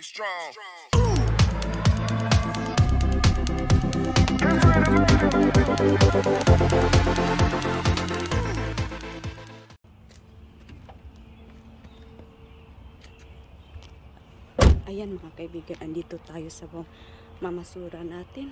strong. Ayan mga kaibigan, andito tayo sa mamasura natin.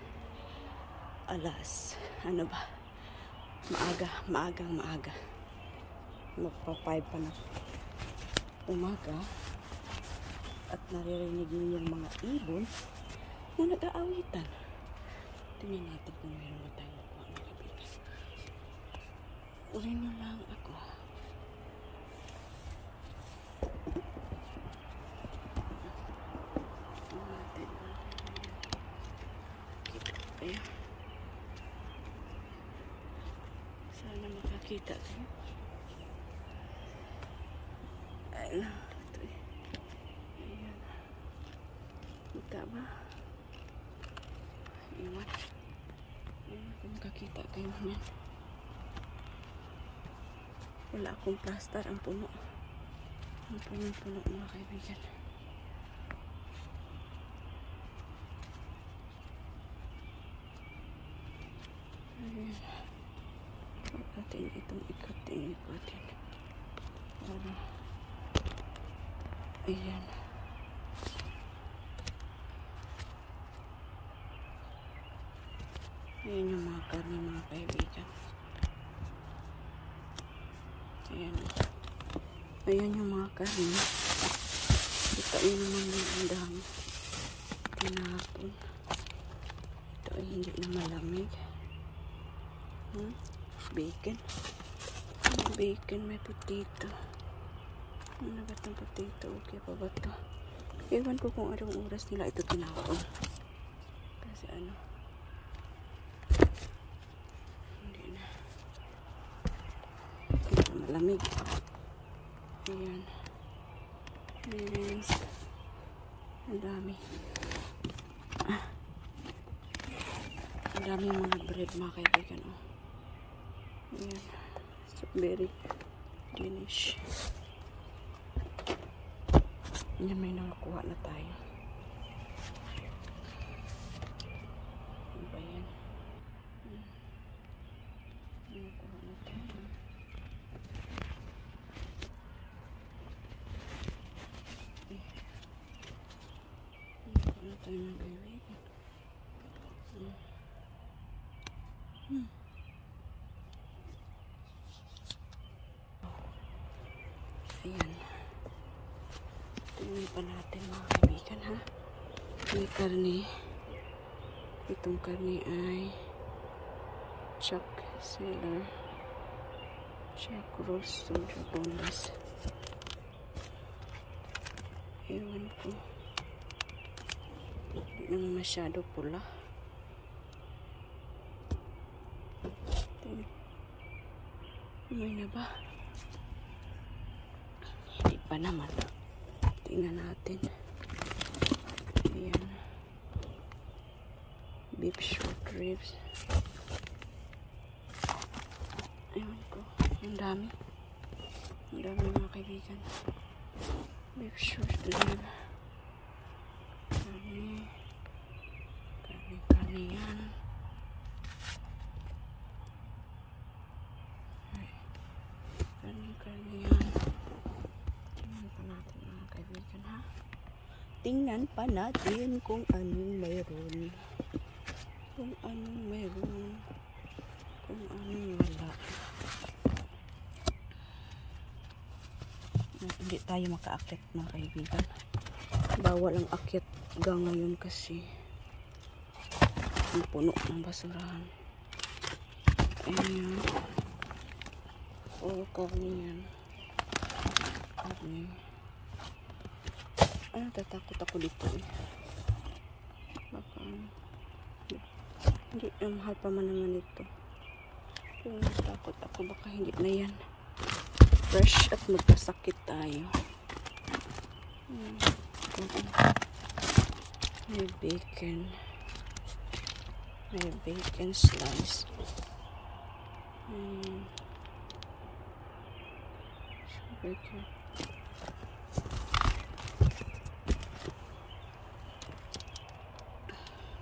Alas, ano ba? Maagang maaga. Magpa-5 pa na umaga. At naririnig niyo yung mga ibon na nag-aawitan. Tingnan natin kung meron ba tayong makuha mga kaibigan. Urin nyo lang ako. Ayan. Sana makakita kayo. Ayan. Ayan. Kita ba? Iwan. Ayan. Kung makakita kayo naman. Wala akong plaster. Ang puno. Ang puno mga kaibigan. Ayan. Natin itong ikutin. Para. Ayan. Ayan yung mga karne mga kaibigan. Ayan. Ayan yung mga karne. Ito ay naman yung dami. Tinapon. Ito ay hindi na malamig. Bacon. Bacon, may potato. Ano ba itong potato? Okay pa ba ito? Ewan ko kung anong oras nila ito tinapon. Kasi ano. Hindi na malamig. Ayan. Mayonnaise. Ang dami. Ang dami mga bread mga kaibigan. Oh. Ayan. Strawberry. Danish. Ayan, may nakakuha na tayo. Ano ba yan? Nakakuha na tayo. Nakakuha na tayo mga kaibigan. Ayan. Tingnan pa natin mga kaibigan ha. May karne. Itong karne ay chuck seller. Chuck roast soldier boneless. Ewan ko. Hindi naman masyado pula. May na ba? Hindi pa naman. Tingnan natin. Ayan. Beef short ribs. Ewan ko. Ang dami. Ang dami mga kaibigan. Beef short ribs. Karne yan. Karne yan. Tingnan pa natin mga kaibigan ha. Tingnan pa natin kung anong mayroon. Kung anong mayroon. Kung anong wala. Hindi tayo maka-akyat mga kaibigan. Bawal ang akyat hanggang ngayon kasi ang puno ng basurahan. Ayan. Karne yan. Karne. Tatakot ako dito eh. Baka hindi, mahal pa man naman ito. Pero natakot ako baka hindi na yan. Fresh at magkasakit tayo. May bacon. May bacon slice. Bacon.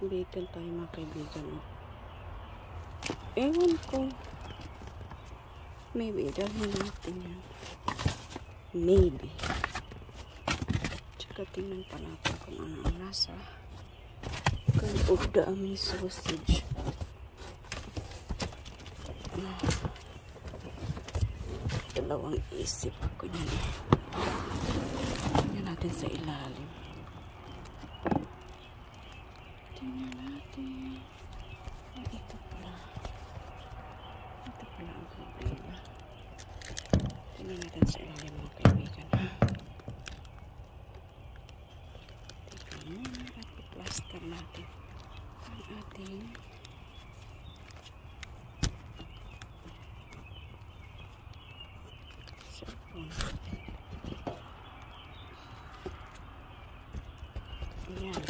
Bacon tayo mga kaibigan. Ewan ko. Maybe dalhin natin yan. Maybe. Tsaka tingnan pa natin kung ano ang nasa of the aming sausage. Dalawang isip ako niyan. Tingnan natin sa ilalim. Tingnan natin. Ay, ito pala. Ito pala ang problema. Tingnan natin sa ilalim mga kaibigan. Tingnan muna at i-plaster natin ang ating cellphone. Ayan.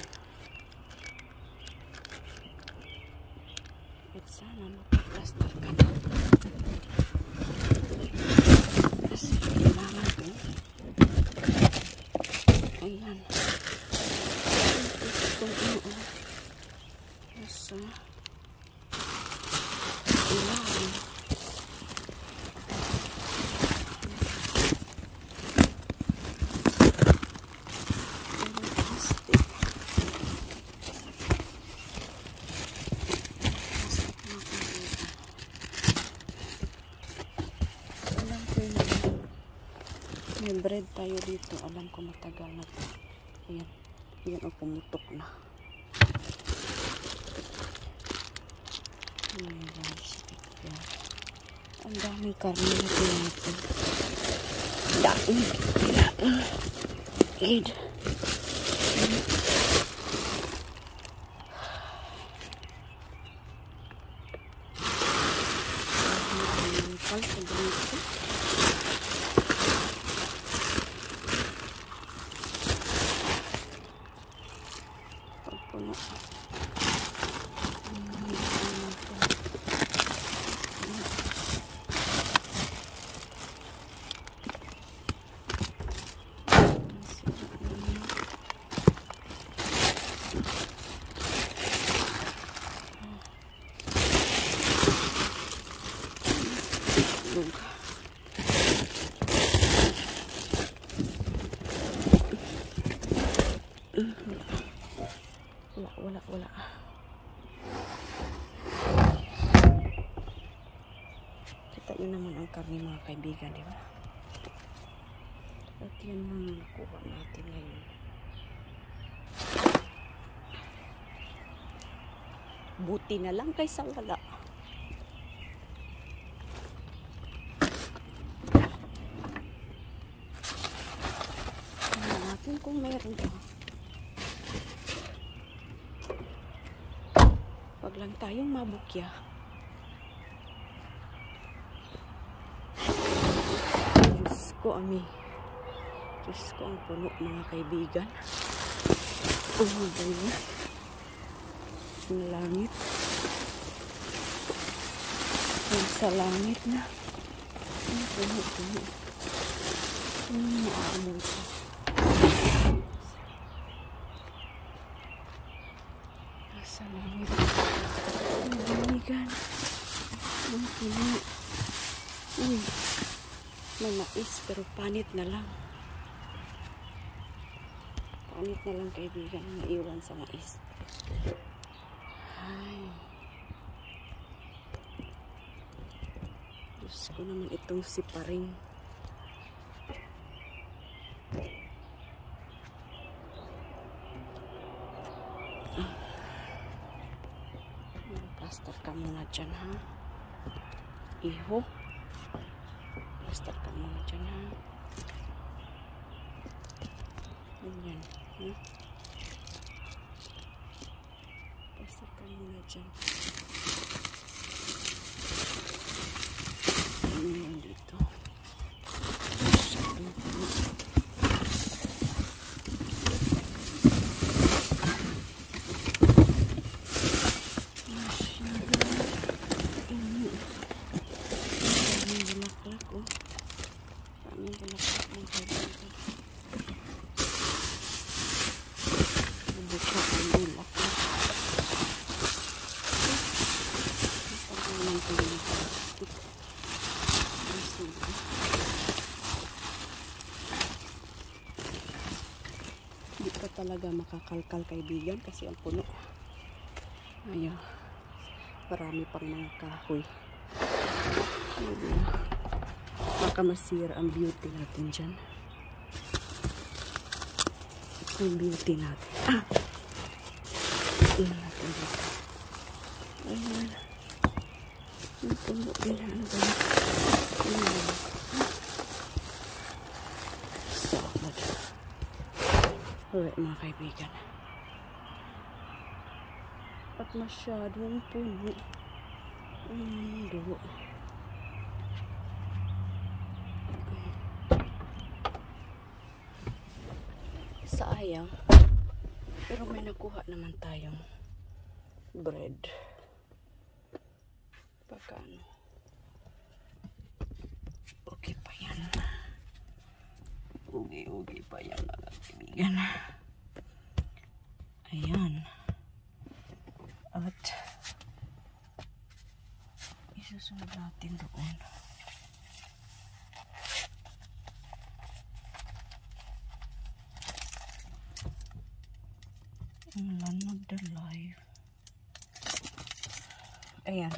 At sana magpa-plaster ka na. Kasi kailangan ko. Ayan. Itong ano. Nasa ilalim. May bread tayo dito. Alam ko matagal na to. Ayan. Ayan o, pumutok na. Oh my gosh. Ang daming karne na natin. Daming. Eid. Puno. Wala. Kita nyo naman ang karne mga kaibigan, di ba? At yan lang nakuha natin ngayon. Buti na lang kaysa wala. Tingnan natin kung meron ba. Wag lang tayong mabukya. Diyos ko, Ami. Diyos ko, ang puno mga kaibigan. Oh my God. Ang langit. Sa langit na. Ang puno. Maamoy ko. Sa langit. Ang binigan. Ang puno. Uy. May mais pero panit na lang. Panit na lang kaibigan. Naiwan sa mais. Ay. Diyos ko naman itong siparing. Plaster ka muna dyan, ha? Iho. Plaster ka muna dyan, ha? Ganyan, ha? Plaster ka muna dyan. Ano yan dito? Buka ang bulak. Hindi pa talaga makakalkal kaibigan kasi ang puno. Ayaw. Marami pang mga kahoy. Ayun. Baka masira ang beauty natin dyan. Ito yung beauty natin. Tingnan natin dito. Ayan. Yung puno din. Ano ba yun? Ayan. Solid. Alright mga kaibigan. At masyadong puno ang mundo. Sayang. Pero may nakuha naman tayong bread. Pagkano? Okay pa yan. Ugi pa yan mga kaibigan. Ayan. At isusunod natin doon. Ang land of the life. Ayan.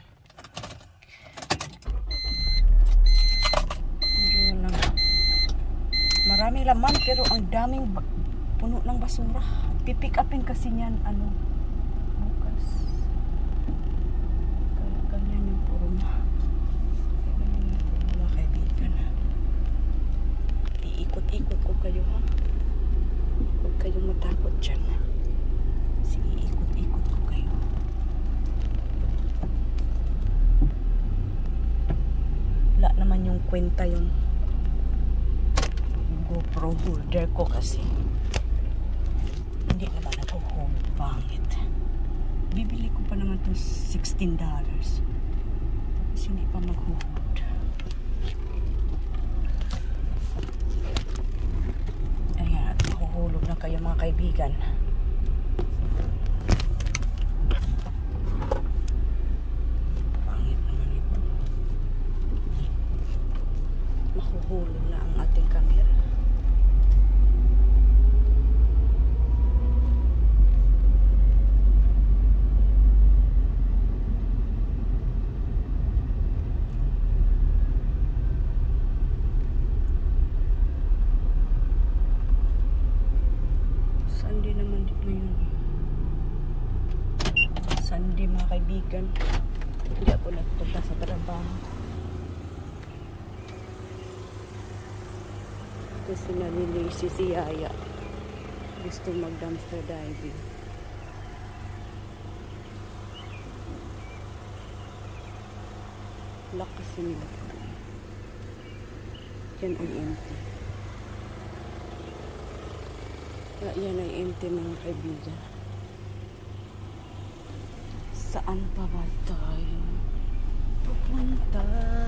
Medyo lang. Marami laman pero ang daming puno ng basura. Pipick upin kasi niyan bukas. Kaya ganyan yung purma. Ganyan yung purma kaibigan. Iikot-ikot ko kayo ha. Huwag kayong matakot dyan. Sige, ikot-ikot ko kayo. Wala naman yung kwenta yung GoPro holder ko kasi hindi naman nag-hold. Pangit. Bibili ko pa naman to $16. Tapos hindi pa mag-hold. Ayan, at mahuhulog na kayo mga kaibigan. Pangit naman ito. Mahuhulog na ang ating camera. Sunday naman dito ngayon. Sunday mga kaibigan. Hindi ako nagpunta sa trabaho. Kasi nalilisi si Yaya. Gusto mag-dumpster diving. Lakas nila. Yan ay empty. Yan ay empty mga kaibigan. Saan pa ba tayo pupunta?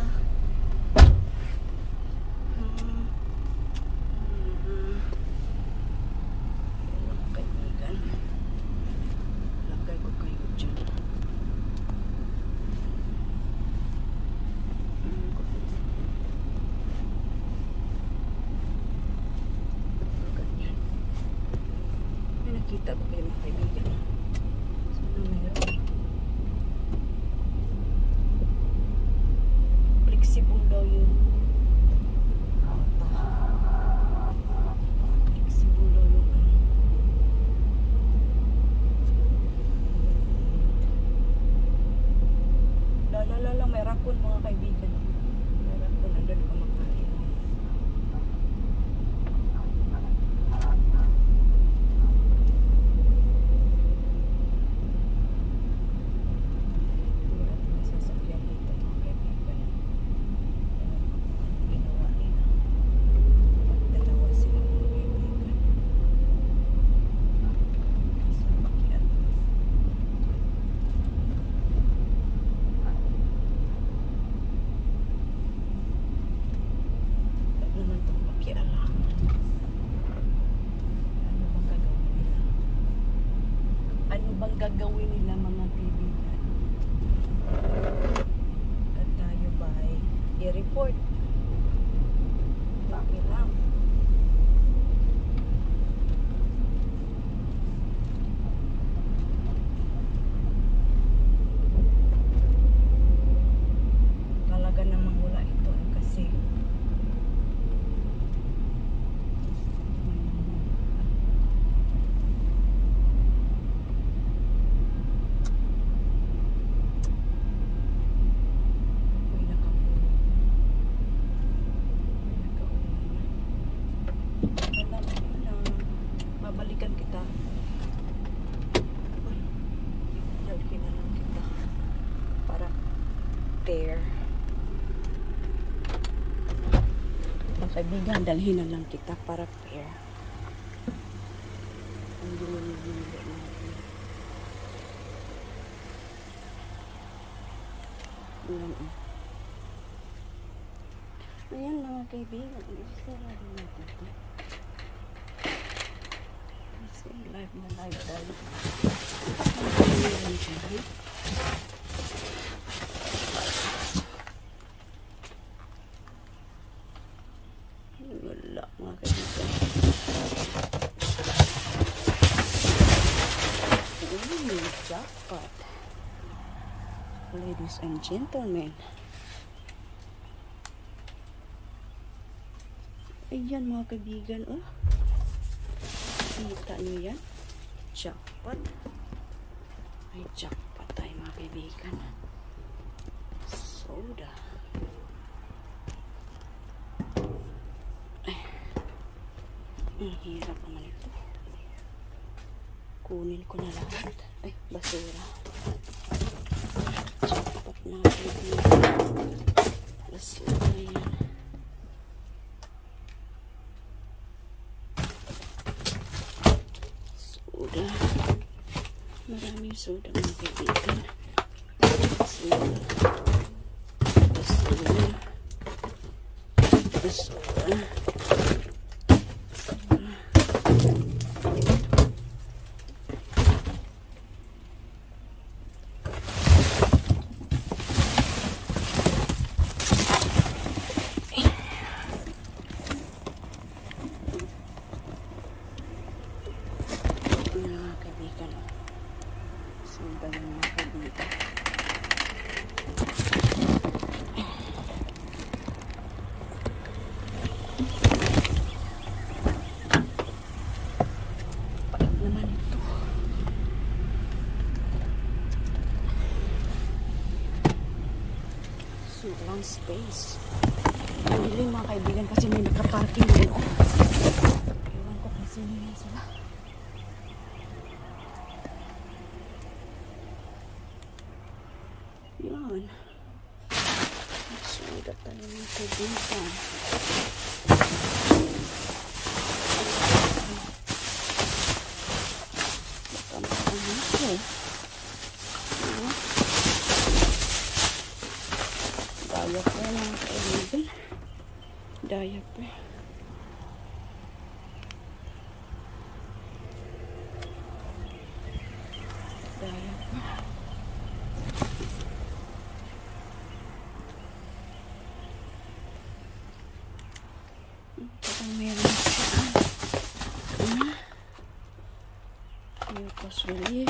Mga kaibigan, lagay ko kayo dyan. Nakita ko kayo mga kaibigan. Sana mayroon. Flexible daw yun. Flexible daw yun. Lala, may rakon mga kaibigan. May rakon, andun kumakain. Gagawin nila mga kaibigan at tayo ba i-report? Okay lang. Uy, dalhin na lang kita. Para pair. Mga kaibigan, dalhin na lang kita para pair. Ang ginili natin. Ayan mga kaibigan, isarado natin ito. Kasi live na live tayo. Ayan siya. Wala mga kaibigan. Jackpot. Ladies and gentlemen. Ayan mga kaibigan, oh. Kita niyo yan? Jackpot. Ay, jackpot tayo mga kaibigan. Soda. Ay. Ang hirap naman ito. Kunin ko na lahat. Ay, basura. Jackpot na kaibigan. Basura yan. Soda. Maraming soda mga kaibigan. Basura. Basura. Basura. Walang space. Hindi mga kaibigan kasi may nakaparking din. Oh. Ewan ko kung sino yan sila. Yan. Soda tayo mga kaibigan. Baka makamit ko. Diaper mga kaibigan. Diaper. Diaper. Parang meron siya. Mucus relief.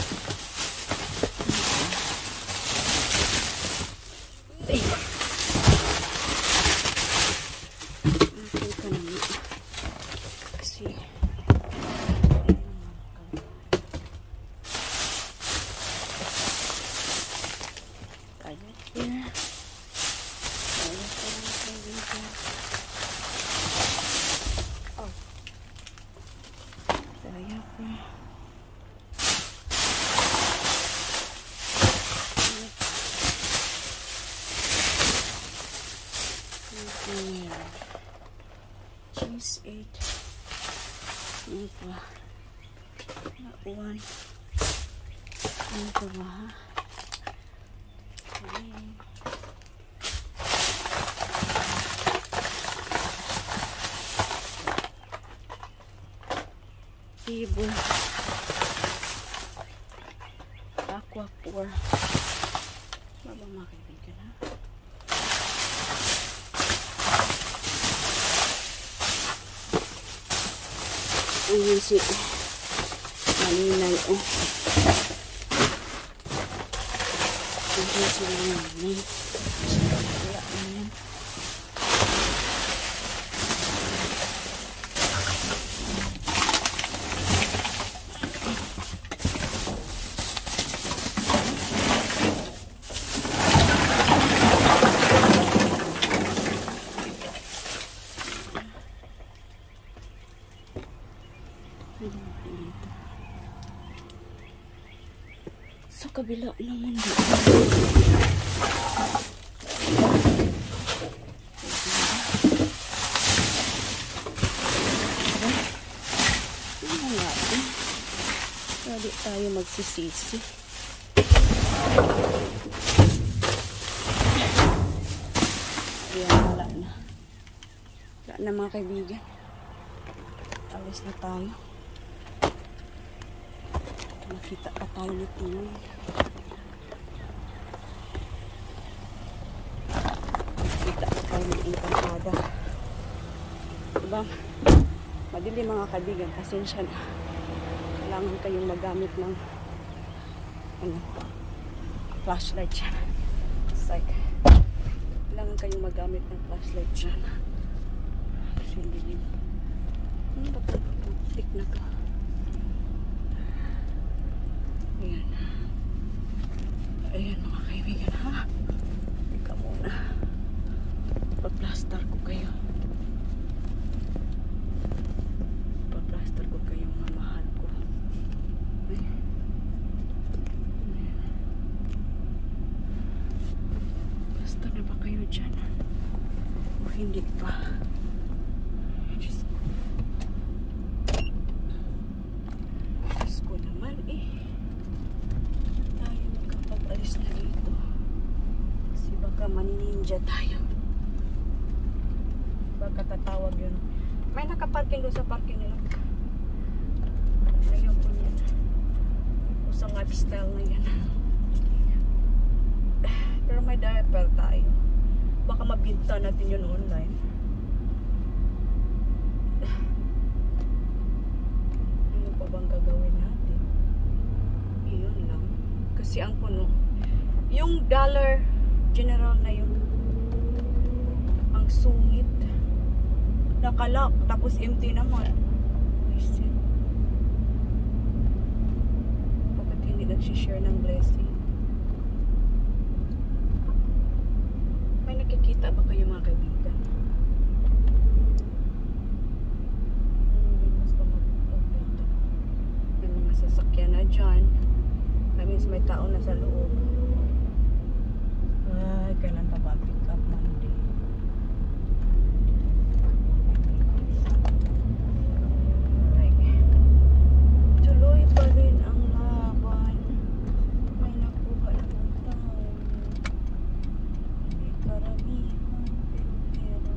Cheese 8. Ano pa? One. Ano pa ba ha? Ibo. Aqua Pour. Mabang mga kaibigan ha? Ayan si Maninay, oh. Ayan si Maninay. Wala na yan. Dito. sa kabila ng mundo. Hindi tayo magsisisi. Ayan, wala na. Wala na mga kaibigan. Alis na tayo. Nakita pa tayo ni Tinoy. Nakita pa tayo ng engkantada. Diba? Madili mga kaibigan. Pasensya na. Kailangan kayong magamit ng flashlight dyan. It's like, kailangan kayong magamit ng flashlight dyan. Kasi hindi. Ano ba ito? Tik na to. Ayan. Ayan mga kaibigan, ha? Teka muna. Pag-plaster ko kayo. Pag-plaster ko kayo, mamahal ko. Ayan. Plaster na ba kayo dyan? O hindi pa? Diyos ko naman eh. Tayo magkapag-alis na dito. Kasi baka manininja tayo. Baka tatawag yun. May nakaparking doon sa parking nila. Ayaw ko yan. Usang lifestyle na yan. Pero may diaper tayo. Baka mabinta natin yun online. Ano pa bang gagawin natin? Iyon lang. Kasi ang puno. Yung Dollar General na yun. Ang sungit. Nakalak. Tapos empty naman. Bakit hindi nagsishare ng blessing? May nakikita ba kayo mga kaibigan? Mas pa mag-open to. May mga sasakyan na dyan. That means may tao na sa loob. Ay, kailan pa ba ang pick up Monday? Alright. Tuloy pa rin ang laban. May nakuha na ng tao. May karamihan, pero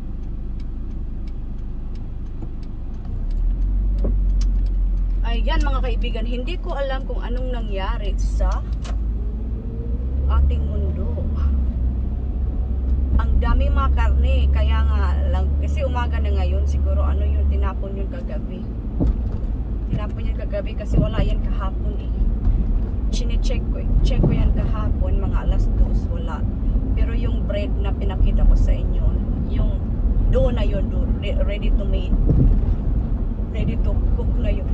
ayan mga kaibigan, hindi ko alam kung anong nangyari sa ating mundo. Ang dami mga karne, kaya nga lang, kasi umaga na ngayon, siguro ano yun, tinapon yun kagabi. Tinapon yun kagabi kasi wala yan kahapon eh. Chine-check ko yan kahapon, mga alas 2, wala. Pero yung bread na pinakita ko sa inyo, yung dough na yun, ready to made. Ready to cook na yun.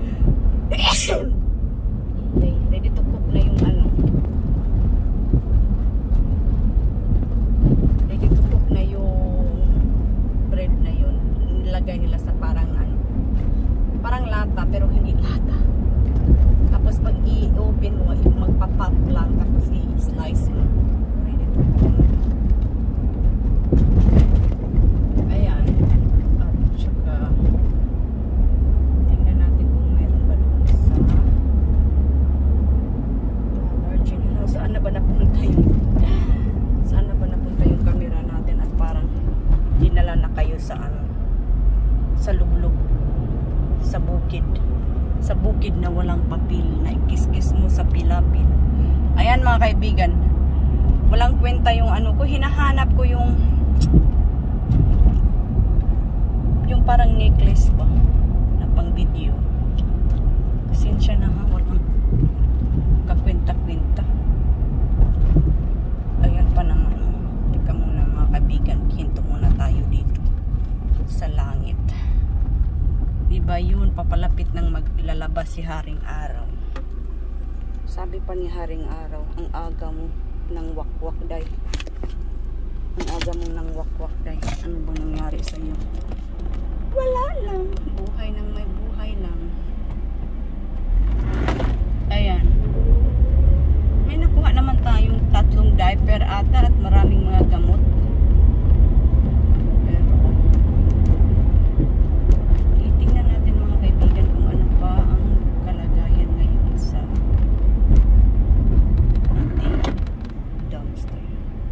Okay, ready to cook na yung ano. Ready to cook na yung bread na yun. Nilagay nila sa parang ano. Parang lata, pero hindi lata. Tapos pag i-open mo, magpa-pop lang. Tapos i-slice mo. Ready to cook. Ayan. At saka tingnan natin kung meron ba doon sa Dollar General. Saan na ba napunta yung camera natin at parang dinala na kayo sa ano, sa lublog, sa bukid na walang papel na ikis-kis mo sa pilapil. Ayan mga kaibigan, walang kwenta yung ano ko, hinahanap ko yung parang necklace ba na pang video. Pasensya na ha, walang kakwenta-kwenta. Ayan pa naman. Teka muna mga kaibigan, hinto muna tayo dito sa langit. Diba yun, papalapit ng maglalabas si Haring Araw. Sabi pa ni Haring Araw, ang aga mo ng wakwak day. Ang aga mo ng wakwak day. Ano ba nangyari sa iyo? Wala lang. Buhay nang may buhay lang. Ayan. diaper ata at maraming mga gamot. Pero titingnan natin mga kaibigan kung ano pa ang kalagayan ngayon sa ating dumpster.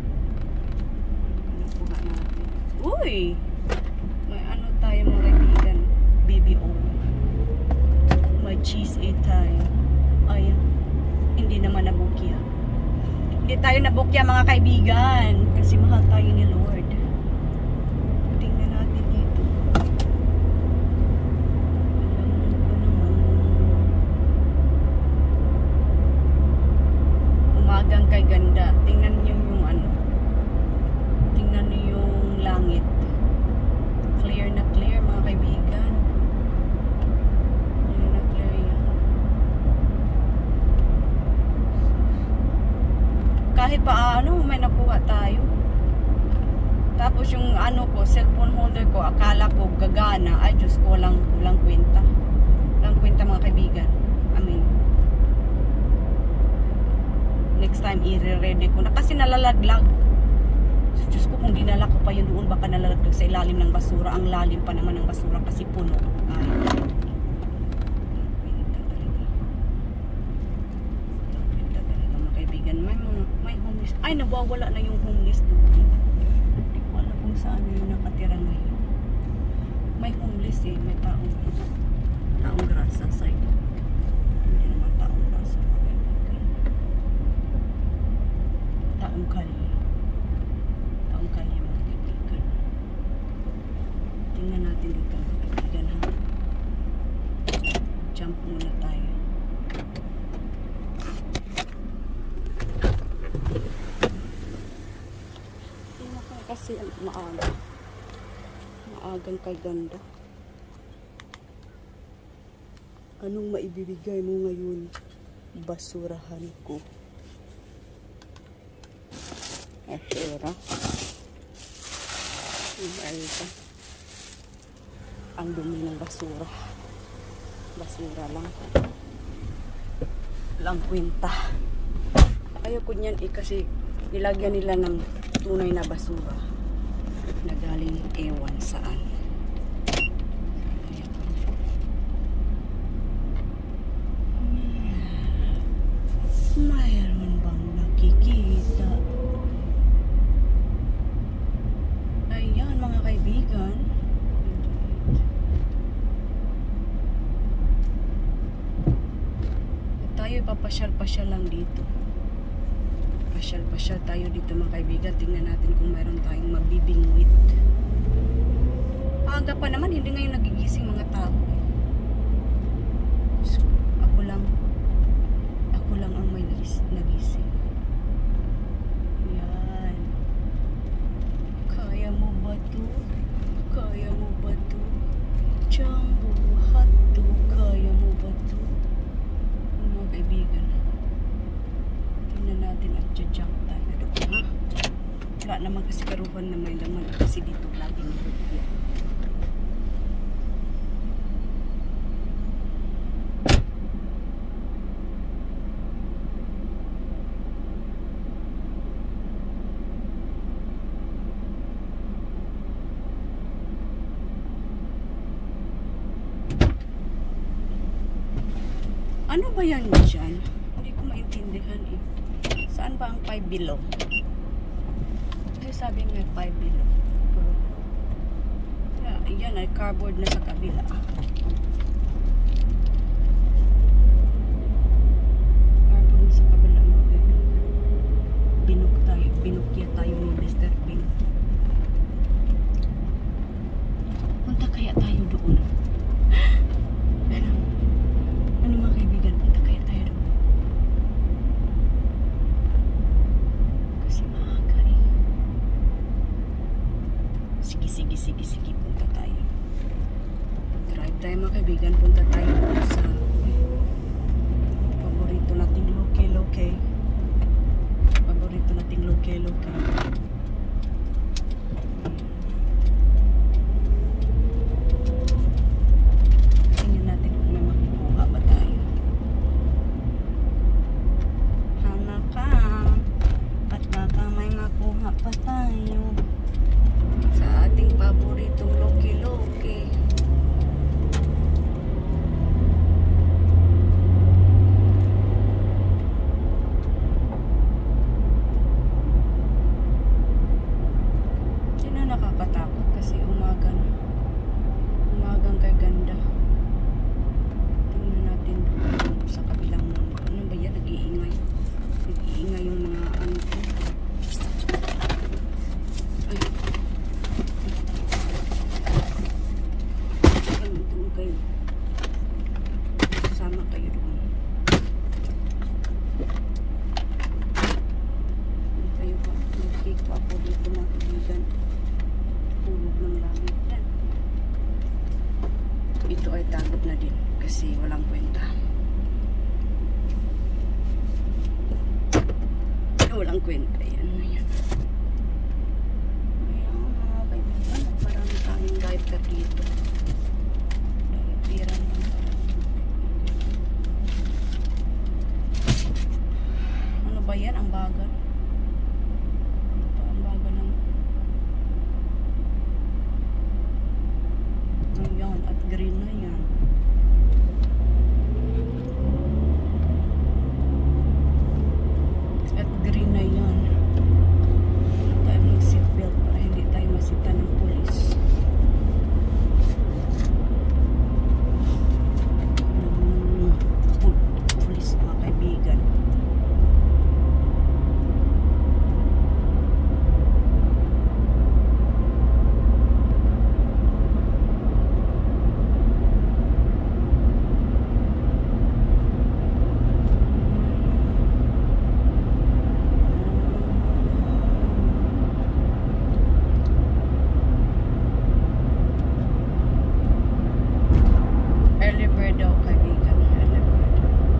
Ano po natin? Uy! May ano tayo mga kaibigan, BBO. May cheese A tayo. Ayan. Hindi naman nabukya. Hindi tayo nabukya mga kaibigan. Kasi mahal tayo ni Lord. Tingnan natin dito. Alam ko naman. Umagang kay ganda. Tingnan niyo yung ano. Tingnan niyo yung langit. Clear na clear mga kaibigan. Clear na clear yan. Kahit pa ano, may nakuha tayo. Tapos yung ano ko, cellphone holder ko, akala ko gagana. Ay Diyos ko, walang kwenta. Walang kwenta mga kaibigan. I mean, next time i-ready ko na. Kasi nalalaglag. So, Diyos ko, kung dinala ko pa yun doon, baka nalalaglag sa ilalim ng basura. Ang lalim pa naman ng basura kasi puno. Ay, may homeless. Ay, nawawala na yung homeless doon. Hindi ko alam kung saan yung nakatira ngayon. May homeless eh. May taong grasa sa side. Hindi naman taong grasa. Taong kali. Taong kali mga kaibigan. Tingnan natin dito mga kaibigan ha. Jump muna tayo. Kasi maagang kay ganda. Anong maibibigay mo ngayon? Basurahan ko. Basura. Ang dumi ng basura. Basura lang. Lang kwenta. Ayoko niyan kasi nilagyan nila ng tunay na basura na galing ewan saan. Mayroon bang nakikita? Ayan mga kaibigan. Tayo papasyal-pasyal lang dito. Pasyal tayo dito mga kaibigan. Tingnan natin kung mayroon tayong mabibingwit. Aga pa naman, hindi ngayon nagigising mga tao. So, ako lang ang may nagising. Yan. Kaya mo ba to? Kaya mo ba to? Jumbo hotto. Kaya mo ba to? Mga kaibigan. Tingnan natin at jump tayo doon, ha? Wala naman kasi karuban na may laman kasi dito laging nilugyan. Ano ba yan dyan? Hindi ko maintindihan eh. Saan ba ang 5 below? Kasi sabi may 5 below. Yan ay cardboard na sa kabila. Cardboard na sa kabila mga kaibigan. Binukya tayo ni Mr. Pink. Punta kaya tayo doon. Ano mga kaibigan, punta kaya tayo doon. Kasi maaga eh. Sige, punta tayo. Drive tayo mga kaibigan, punta tayo sa paborito nating loke-loke. Paborito nating loke-loke. Tingnan natin kung may makukuha ba tayo. Hana ka at kasi walang kwenta. Walang kwenta yan. Ayan. Ayan mga kaibigan, marami tayong diaper dito. Diaperan lang pala. Ano ba yan? Ang bagal. Ito ang bagal ng ayan, at green na yan. At green na yan. Tayo mag-seatbelt para hindi tayo masita ng pulis. Pulis mga kaibigan. Early bird daw kaibigan. Early bird.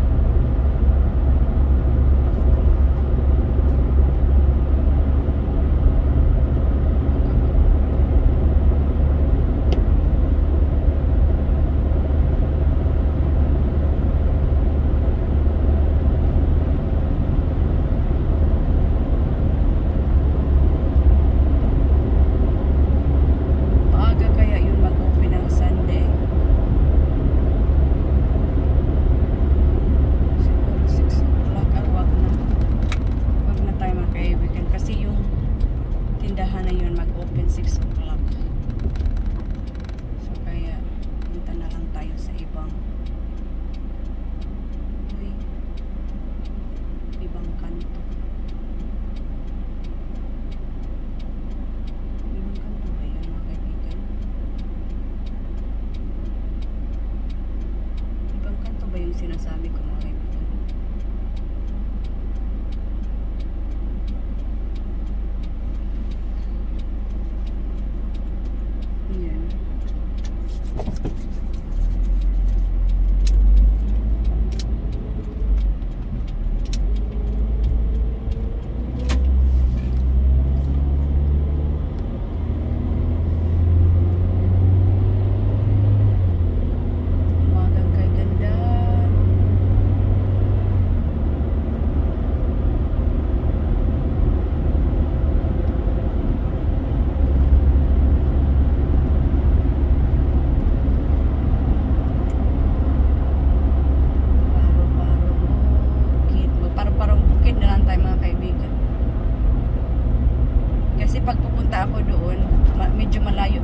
Maaga kaya yun mag-open ng Sunday? Siguro 6 o'clock. Wag na tayo maka-weekend kasi yung tindahan na yun mag-open 6 o'clock. So kaya punta na lang tayo sa ibang kanto. Ibang kanto ba yun mga kaibigan? Ibang kanto ba yung sinasabi ko mga kaibigan? Yan. Umagang kay ganda. Paro-parong bukid na lang tayo mga kaibigan. Kasi pag pupunta ako doon, medyo malayo.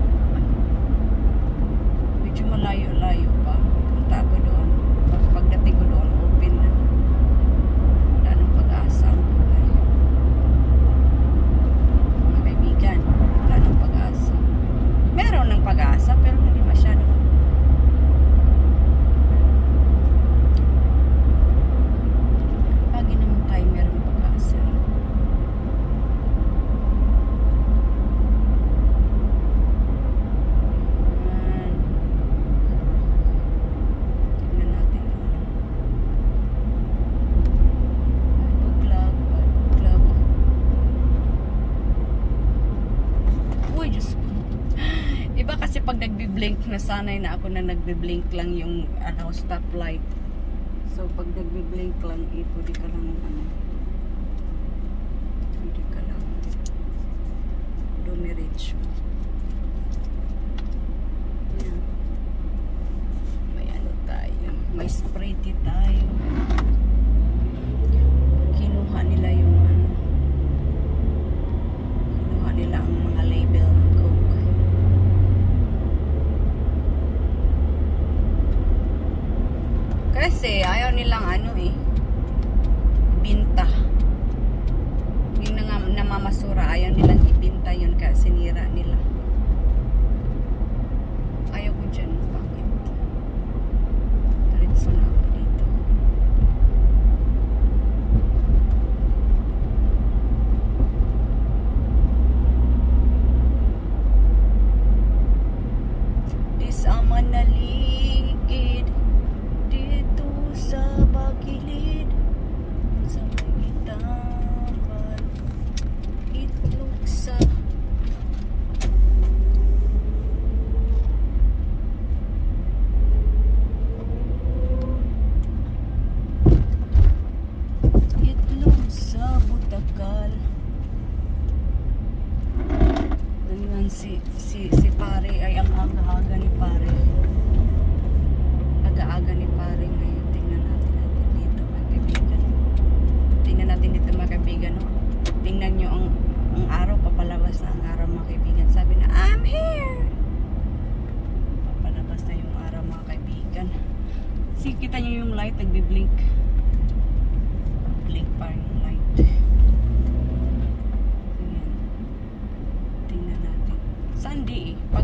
Medyo malayo-layo pa. Punta ako doon. Pagdating ko doon, open na. Wala nang pag-asa ang buhay. Mga kaibigan, wala nang pag-asa. Meron ng pag-asa, pero hindi masyado. Lagi naman tayo meron pag-asa. Tingnan natin doon. Bible Club. Uy, Diyos ko. Iba kasi pag nagbi-blink, nasanay na ako na nagbi-blink lang yung stoplight. So pag nagbi-blink lang, pwede ka lang dumiretso. Ayan. May ano tayo. May spray tea tayo. Kinuha nila yung kinuha nila ang mga label ng Coke. Kasi ayaw nilang ibinta. Yung namamasura, ayaw nilang ibinta yun kasi sinira nila. Ayaw ko dyan. Bakit? Diretso na ako dito. Di sa manaligid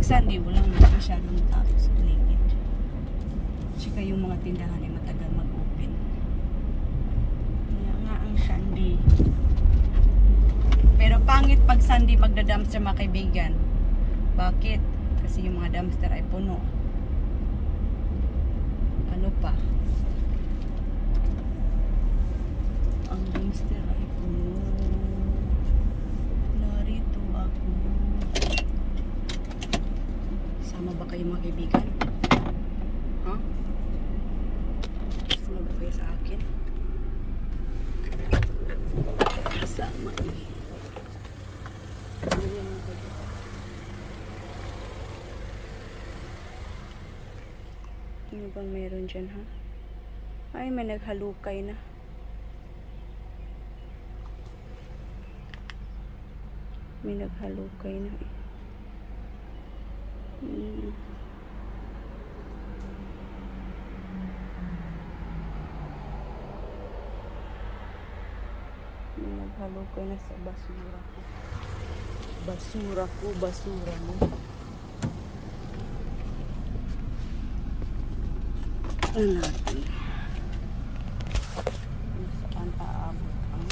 Pag Sunday, walang masyadong tao sa paligid. Tsaka yung mga tindahan ay matagal mag-open. Kaya nga ang Sunday. Pero pangit pag Sunday magda-dumpster mga kaibigan. Bakit? Kasi yung mga dumpster ay puno. Ano pa? Ang dumpster ay puno. Narito ako. Sama ba kayo mga kaibigan? Ha? Sama ba kayo sa akin? Sama eh. Ano bang meron dyan, ha? Ay, may naghalukay na. May naghalukay na eh. May naghalukay na sa basura ko. Basura ko, basura mo. Ano natin? Saan aabot ang?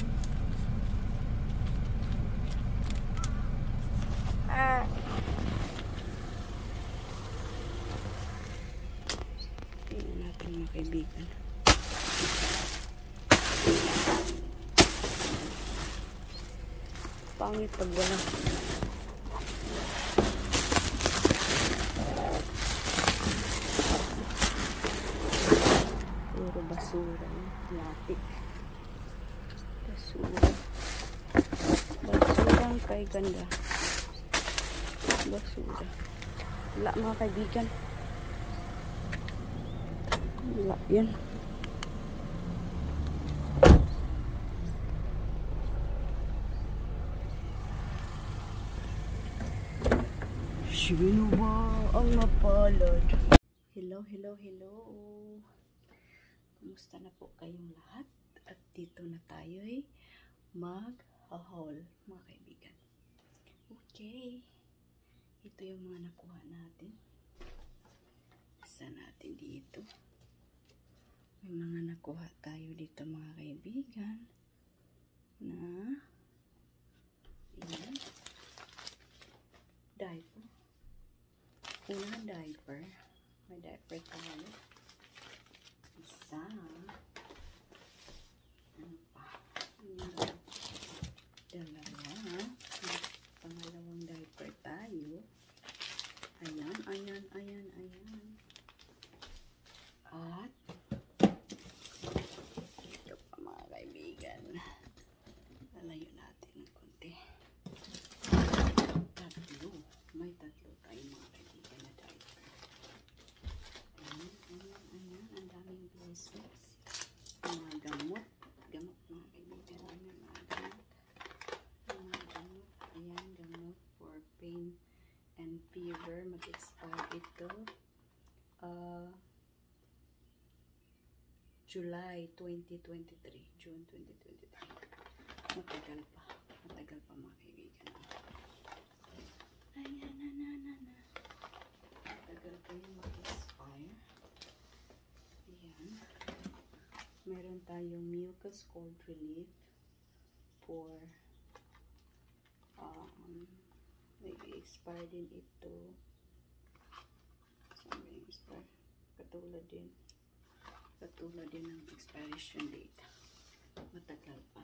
Tingnan natin mga kaibigan. Pangit pag wala. Puro basura. Yati. Basura. Basurang kay ganda. Basura. Wala mga kaibigan. Wala yan. Sino ba ang mapalad? Hello, hello, hello. Kumusta na po kayong lahat? At dito na tayo mag-haul mga kaibigan. Okay. Ito yung mga nakuha natin. Isa natin dito. May mga nakuha tayo dito mga kaibigan. Na yan. Diaper. Una diaper. May diaper tayo. Isa. Ano pa? Dalawa. Pangalawang diaper tayo. Ayan, ayan, ayan, ayan. At ito pa mga kaibigan. Lalayo natin ng konti. Tatlo. May tatlo tayo mga kaibigan na diaper. Ayan, ayan, ayan. Ang daming blessings. Mga gamot. Gamot mga kaibigan. Ayan, mga gamot. Mga gamot. Ayan, gamot for pain and fever. Mag-expire ito. July 2023. June 2023. Matagal pa. Matagal pa mga kaibigan. Ayan, na. Matagal pa yung mag-expire. Ayan. Meron tayong mucus cold relief for nag-expire din ito. Sabi yung expire. Katulad din ng expiration date. Matagal pa.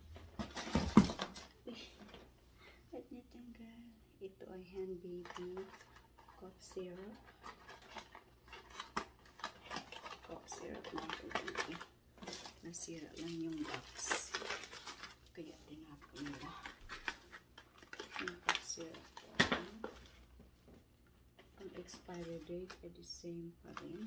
At natanggal. Ito ay hand baby cough syrup. Cough syrup mga kaibigan. Nasira lang yung box. Kaya tinapon nila. Yung cough syrup. Ang expiry date ay the same pa rin.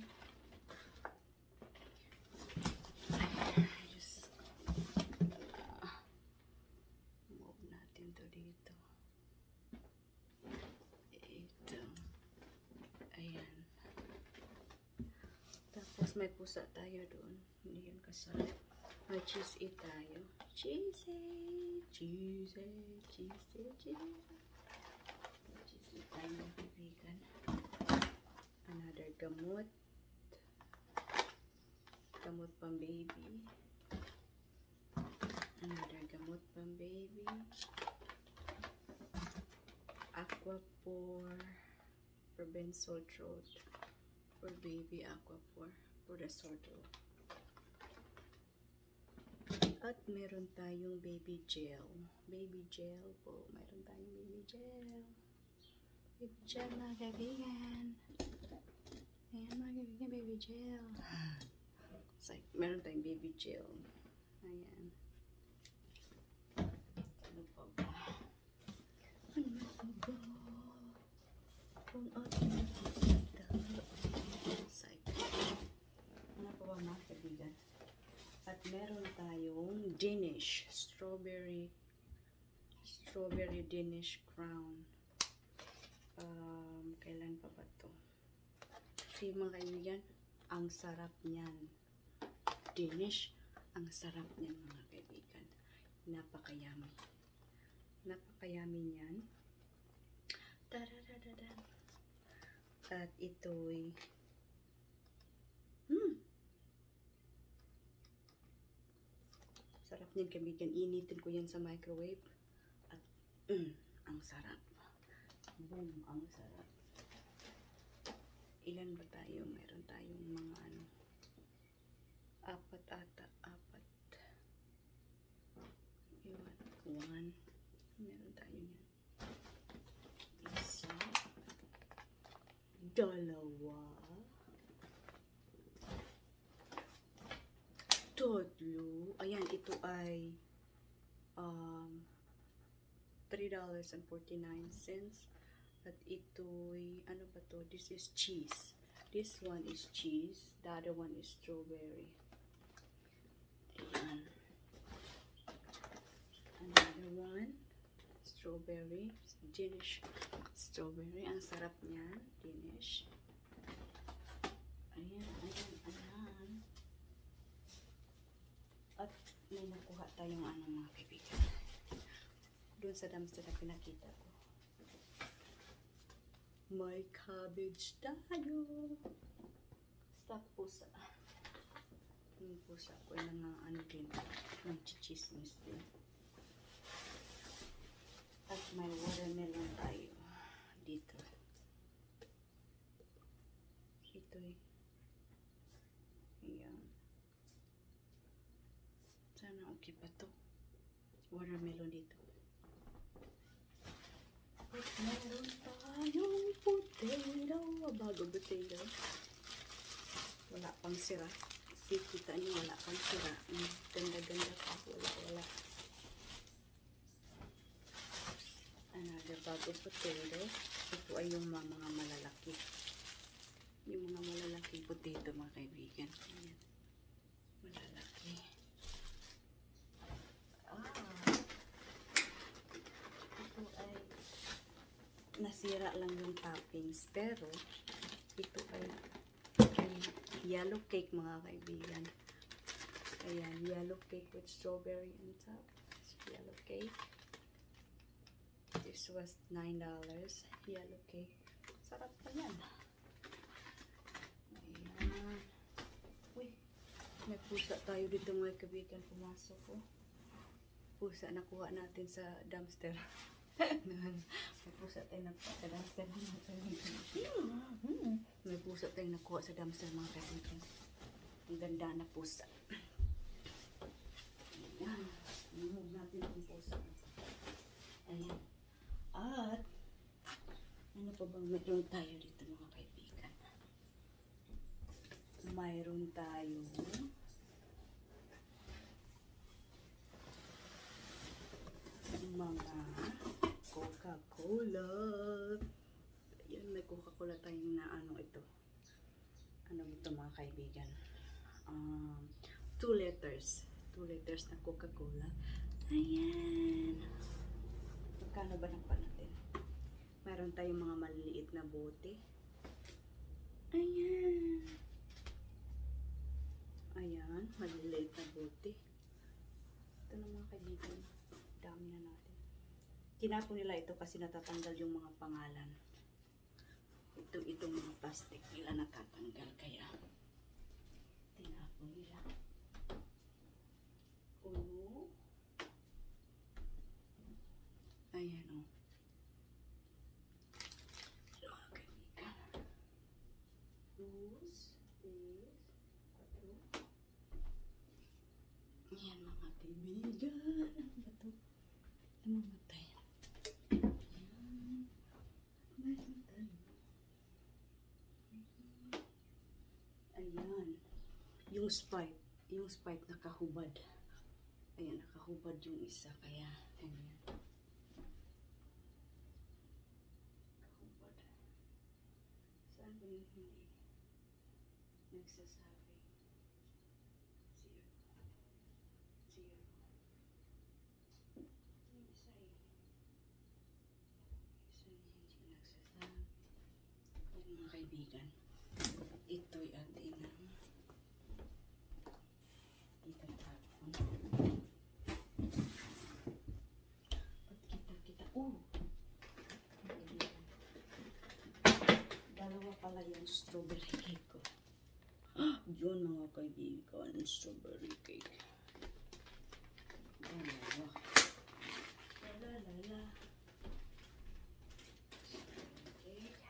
May pusa tayo doon. Hindi yun kasali. May cheese it tayo. Cheese it. Cheese it. Cheese it. Cheese it. Ayan mga kaibigan. Another gamot. Gamot pang baby. Another gamot pang baby. Aquaphor. Prevent sore throat. For baby, Aquaphor. For the sore throat. At meron tayong baby gel. Baby gel po. Meron tayong baby gel. Baby gel mga kaibigan. Ayan mga kaibigan, baby gel. It's like, meron tayong baby gel. Ayan. Ano pa ba? Ano pa ba? Kung ating nakikita. It's like, ano pa ba mga kaibigan? At meron tayong Danish strawberry Danish crown. Kailan pa ba to? Kasi mga kaibigan, ang sarap niyan. Danish, ang sarap niyan mga kaibigan. Napakayami. Napakayami niyan. Tadadadada. At ito'y sarap niyan kaibigan. Initin ko yan sa microwave. At ang sarap. Boom, ang sarap. Ilan ba tayo? Meron tayong mga ano. 4 ata. 4. Iwan. 1. Meron tayo yan. 1. 2. 3. Ayan, ito ay $3.49. At ito'y, ano ba to? This is cheese. This one is cheese. The other one is strawberry. Ayan. Another one. Strawberry. Danish strawberry. Ang sarap niyan. Danish. Ayan. At may nakuha tayong ano mga kaibigan. Doon sa dumpster na pinakita ko. May cabbage tayo. Stop pusa. Yung pusa ko ay ano din. Nag-chismis din. At may watermelon tayo. Dito. Ito'y. Ayan. Sana okay pa to. Watermelon dito. At meron tayong potato. Bago potato. Wala pang sira. See, kita niyo wala pang sira. Ganda-ganda pa. Wala. Another bago potato. Ito ay yung mga malalaki. Yung mga malalaking potato mga kaibigan. Ayan. Malalaki. Ito ay nasira lang yung toppings, pero ito ay yellow cake mga kaibigan. Ayan, yellow cake with strawberry on top. Yellow cake. This was $9. Yellow cake. Sarap pa yan. Ayan. Uy, may pusa tayo dito mga kaibigan. Pumasok ko. Pusa nakuha natin sa dumpster. May pusa tayo nakuha sa dumpster mga kaibigan. May pusa tayo nakuha sa dumpster mga kaibigan. Ang ganda na pusa. Ayan. Namog natin ang pusa. Ayan. At ano pa bang meron tayo dito mga kaibigan? Mayroon tayo mga Coca-Cola. Ayan, may Coca-Cola tayong na ano ito. Ano ito mga kaibigan? 2 liters. 2 liters na Coca-Cola. Ayan. Magkano ba ng natin? Mayroon tayong mga maliliit na bote. Ayan. Ayan, maliliit na bote. Ito na mga kaibigan. Dami na natin. Tinapon nila ito kasi natatanggal yung mga pangalan. Itong mga plastic nila natatanggal, kaya tinapon nila. Uno. Ayan o. Mga kaibigan. Dos, tres, cuatro. Ayan mga kaibigan. Ano ba ito? Namamatay. Ayan. Namamatay. Ayan. Yung spike nakahubad. Ayan, nakahubad yung isa. Kaya, ayan. Nakahubad. Saan ba yung hindi? Nagsasabi. Zero. Zero. Yung isa eh. Isa hindi nagsasabi. Ayan mga kaibigan. Ito'y atin ng itatapon. Ba't kita-kita? Oh! Dalawa pala yung strawberry cake ko. Yun mga kaibigan, strawberry cake. Dalawa. Lalalala. Strawberry cake.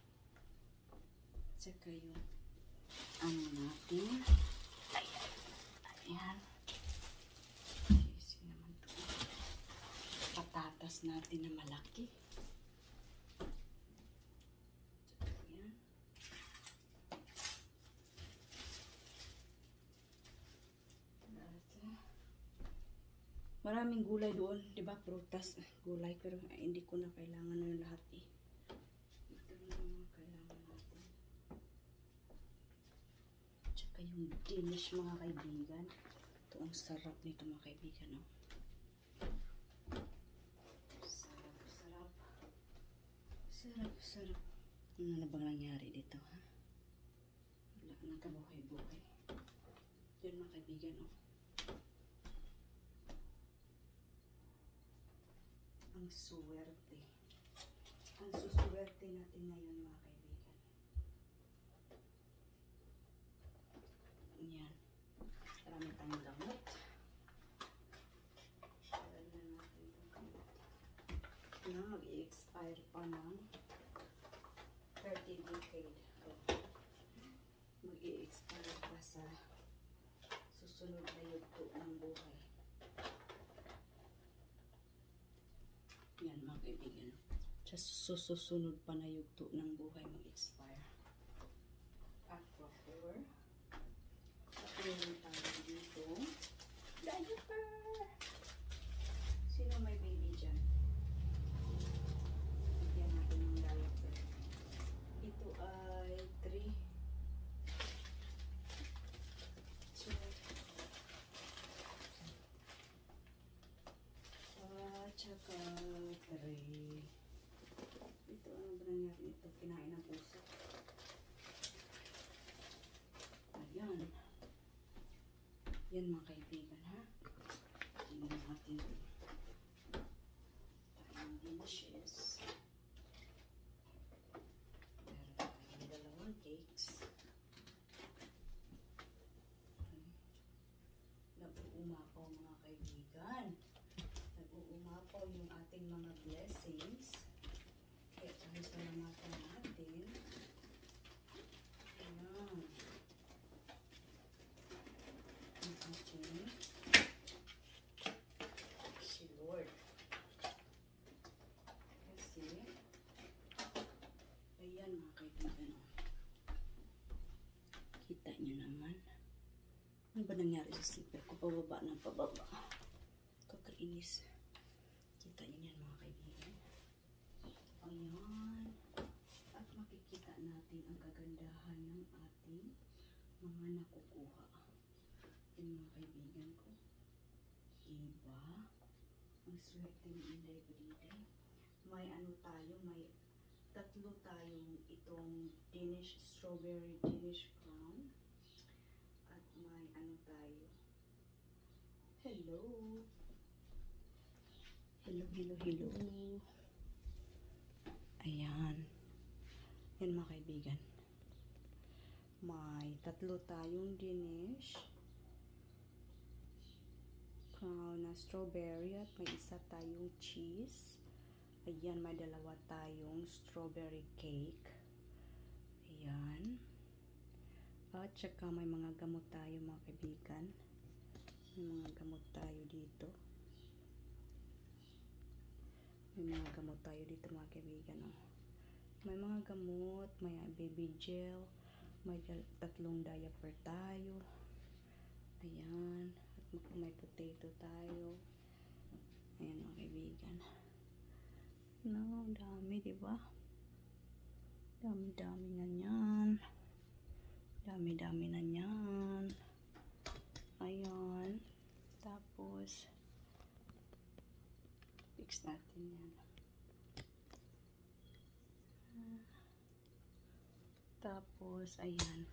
Tsaka yung ano natin. Ayan. Ayan. Easy naman ito. Patatas natin na malaki. Ayan. Maraming gulay doon, di ba? Prutas, gulay, pero hindi ko na kailangan na yung lahat eh. Ito na yung kailangan natin. Tsaka yung dinish mga kaibigan. Ito ang sarap nito mga kaibigan, no? Sarap, sarap. Sarap, sarap. Ano na bang nangyari dito, ha? Wala, nagkabuhay-buhay. Yun mga kaibigan, no? Ang suwerte. Ang susuwerte natin ngayon mga kaibigan. Yan. Marami tayong gamot. Alam na natin itong gamot. Na mag-i-expire pa ng 30 decade. Mag-i-expire pa sa susunod na yugto ng buhay. Yan mga kaibigan. Susunod pa na yugto ng buhay mag-expire. Aqua 4. At meron tayo dito. Diaper! Sino may baby dyan? Bigyan natin ng diaper. Ito ay 3. Tsaka 3. Ito, ano ba nangyari ito? Kinain ng pusa. Ayan. Yan mga kaibigan, ha? Tingnan natin. Tayong dishes. Meron tayong dalawang cakes. Nag-uumapaw mga kaibigan. Nag-uumapaw yung ating mga blessings. Kaya salamatan natin. Ayan. Ang ating si Lord. Kasi ayan mga kaibigan. Kita nyo naman. Ano ba nangyari sa zipper ko? Pababa ng pababa. Kakainis. Kita nyo yan mga kaibigan. Ayan. At makikita natin ang kagandahan ng ating mga nakukuha. Yan mga kaibigan ko. Diba? Ang swerte ni Inday Bride. May ano tayo, may tatlo tayong itong Danish strawberry Danish crown. At may ano tayo. Hello! Hello, hello, hello. Ayan. Yan mga kaibigan. May tatlo tayong dinesh. Crown na strawberry at may isa tayong cheese. Ayan, may dalawa tayong strawberry cake. Ayan. At saka may mga gamot tayo mga kaibigan. May mga gamot tayo dito. May mga gamot tayo dito mga kaibigan. Oh. May mga gamot, may baby gel, may tatlong diaper tayo. Ayan. At may potato tayo. Ayan mga kaibigan. No, dami diba? Dami-dami na yan. Dami-dami na yan. Ayan. Tapos, fix natin yan. Tapos, ayan.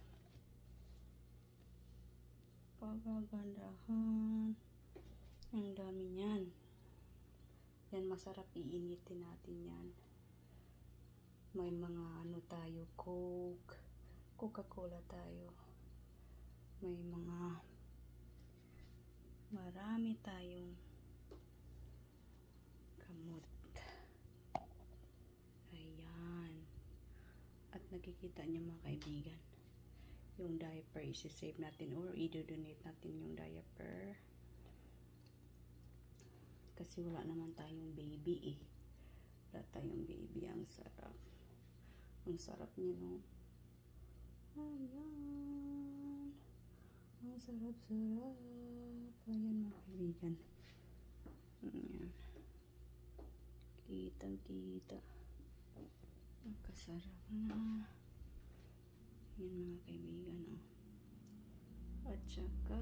Pagagandahan. Ang dami niyan. Yan, masarap iinitin natin yan. May mga ano tayo, Coke, Coca-Cola tayo. May mga marami tayong gamot. Ayan. At nakikita niyo mga kaibigan, yung diaper isi-save natin or i-donate natin yung diaper. Kasi wala naman tayong baby eh. Wala tayong baby. Ang sarap. Ang sarap niya, no? Ayan. Ang sarap-sarap. Ayan mga kaibigan. Ayan. Kitang-kita. Ang kasarap na. Ayan mga kaibigan, oh. At saka,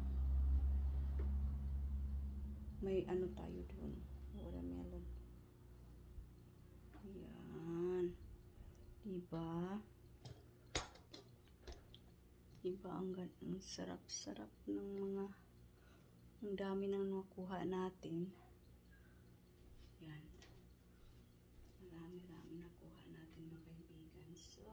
may ano tayo doon. Watermelon. Ayan. Diba? Diba ang sarap-sarap ng mga, ang dami nang nakuha natin. Yan. Marami-rami nakuha natin mga kaibigan. So,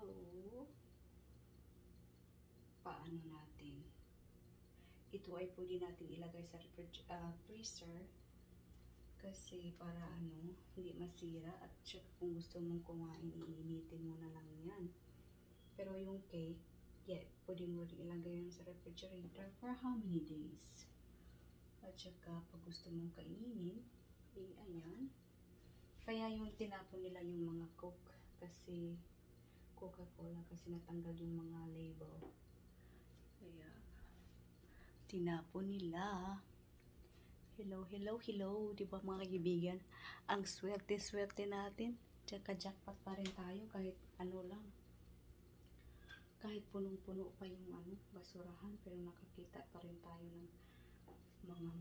paano natin? Ito ay pwede natin ilagay sa freezer kasi para ano, hindi masira, at saka kung gusto mong kumain, iinitin mo na lang yan. Pero yung cake, yeah, pwede mo rin ilagay yan sa refrigerator for how many days. At saka pag gusto mong kainin, ayan. Kaya yung tinapon nila yung mga Coke kasi Coca-Cola kasi natanggal yung mga label. Kaya tinapon nila. Hello, hello, hello. Diba mga kaibigan? Ang swerte-swerte natin. Tsaka jackpot pa rin tayo kahit ano lang. Kahit punong-puno pa yung ano, basurahan. Pero nakakita pa rin tayo ng mga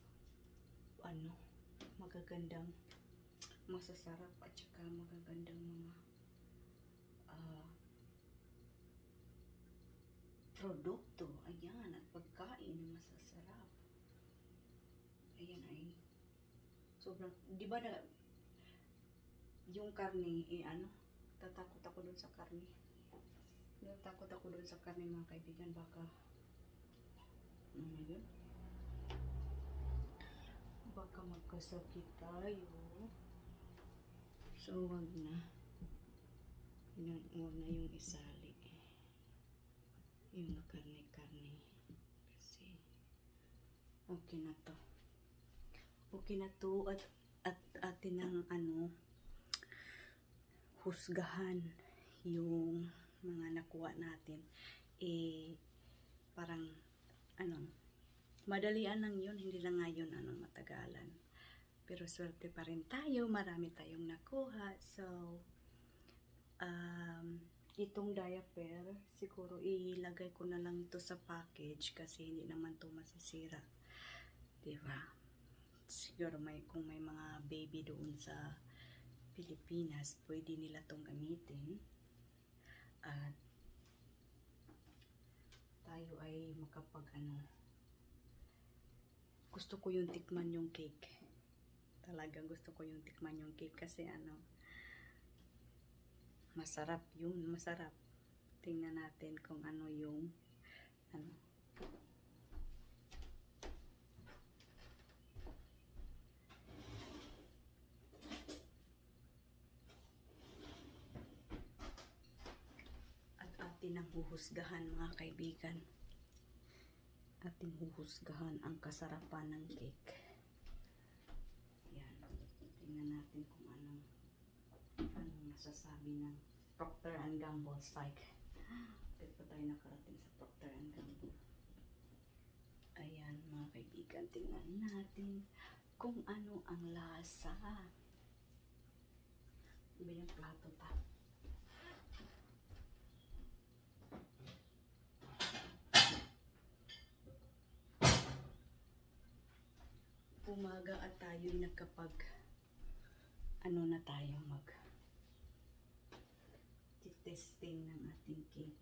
magagandang masasarap at saka magagandang mga produkto. Ayan, at pagkain na masasarap. Ayan ay sobrang, di ba na yung karne, tatakot ako dun sa karne. Tatakot ako dun sa karne mga kaibigan, baka baka magkasakit tayo. So wag na. Wag na yung isali. Yung karne-karne. Kasi okay na to. Okay na to at atin ang husgahan yung mga nakuha natin. Parang madalian lang yun, hindi lang ngayon matagalan. Pero swerte pa rin tayo, marami tayong nakuha. So, itong diaper, siguro ilagay ko na lang ito sa package kasi hindi naman ito masisira. Diba? Siguro kung may mga baby doon sa Pilipinas, pwede nila itong gamitin. At tayo ay makapag gusto ko yung tikman yung cake. Talagang gusto ko yung tikman yung cake kasi masarap yun, masarap. Tingnan natin kung ano yung ano. At atin ang huhusgahan mga kaibigan. Atin huhusgahan ang kasarapan ng cake. Yan. Tingnan natin kung anong masasabi ng Procter & Gamble site. Bakit pa tayo nakarating sa Procter & Gamble? Ayan mga kaibigan, tingnan natin kung ano ang lasa. Iba yung plato ta. Umaga at tayo'y nakapag na tayo testing ng ating cake.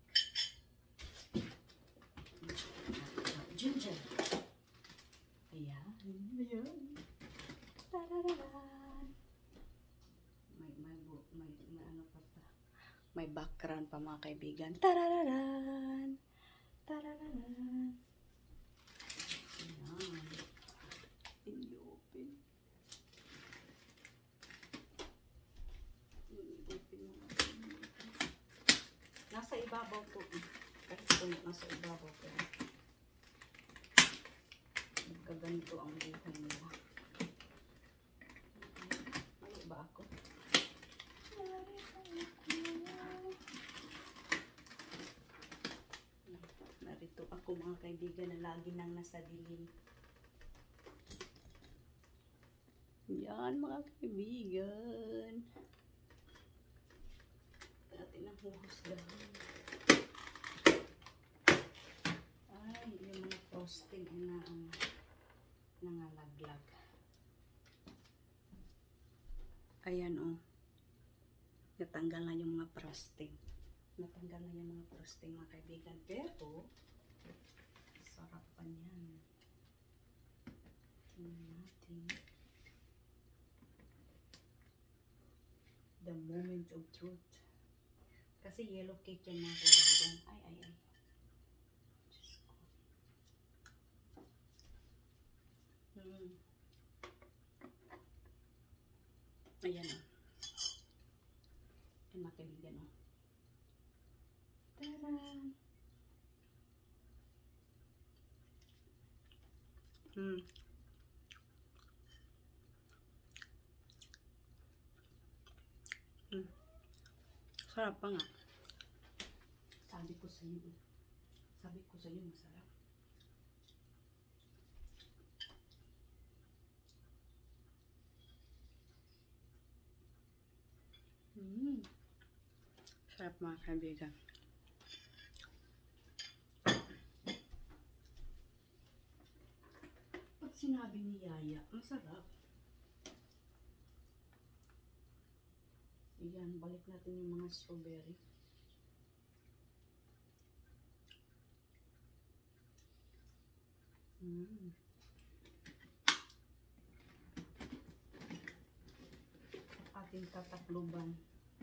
Ginger. Ayan. Ayan. Tarararan. May ano pa pa. May background pa mga kaibigan. Tarararan. Tarararan. Ayan. I-open. Nasa ibabaw po. Kasi nasa ibabaw po. Nagkaganito ang buhay nila. Mali ba ako? Narito ako mga kaibigan na lagi nang nasa dilim. Yan mga kaibigan. Atin ang huhusgahan. Ay, yung mga frosting na nangalaglag. Ayan o. Natanggal na yung mga frosting. Natanggal na yung mga frosting mga kaibigan. Pero, sarap pa niyan. Tingnan natin. The moment of truth. Kasi yellow cake yan mga kaibigan. Ay. Diyos ko. Ayan o. Ayan mga kaibigan o. Taran! Sarap pa nga. Sabi ko sa iyo. Sabi ko sa iyo masarap. Sarap mga kaibigan. Pag sinabi ni Yaya, masarap. Ayan, balik natin yung mga strawberry. Ating tatakluban.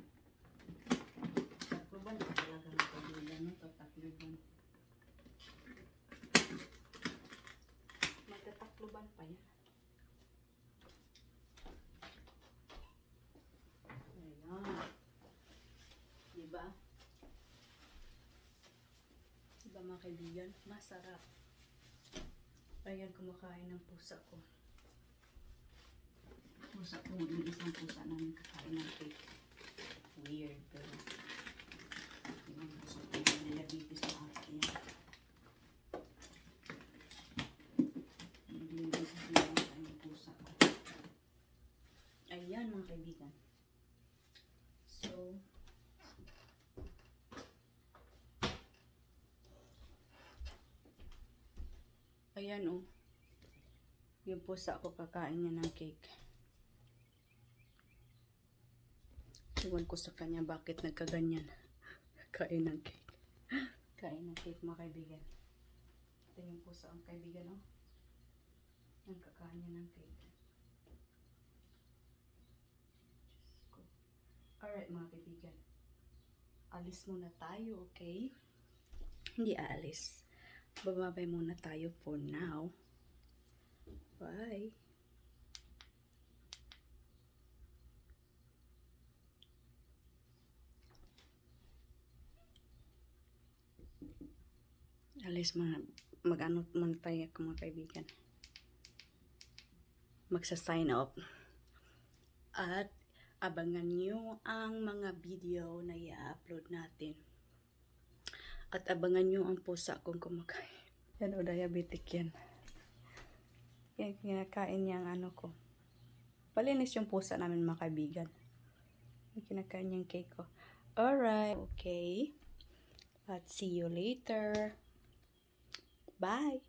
Tatakluban pa talaga ng kaibigan, no? Tatakluban. Magtatakluban pa yan. Ayan. Diba? Diba mga kaibigan? Masarap. Ayan, kumakain ng pusa ko. Pusa ko, yung isang pusa namin kakain ng cake. Weird, pero yung pusa ko, nilabipis na ata yan. Nilabipis na ata yung pusa ko. Ayan mga kaibigan. So, ayan o. Yung pusa ko kakain niya ng cake. Iwan ko sa kanya bakit nagkaganyan. Kain ng cake. Kain ng cake mga kaibigan. Ito yung pusa ang kaibigan o. Nagkakain niya ng cake. Alright mga kaibigan. Alis muna tayo, okay? Hindi aalis. Bababay muna tayo for now. Bye! Alis mag-ano muna tayo mga kaibigan. Magsa-sign up. At abangan nyo ang mga video na i-upload natin. At abangan nyo ang pusa kong kumakain. Yan o, diabetic yan. Yan, kinakain niya ang ano ko. Palinis yung pusa namin mga kaibigan. Kinakain niya yung cake ko. Alright, okay. At see you later. Bye!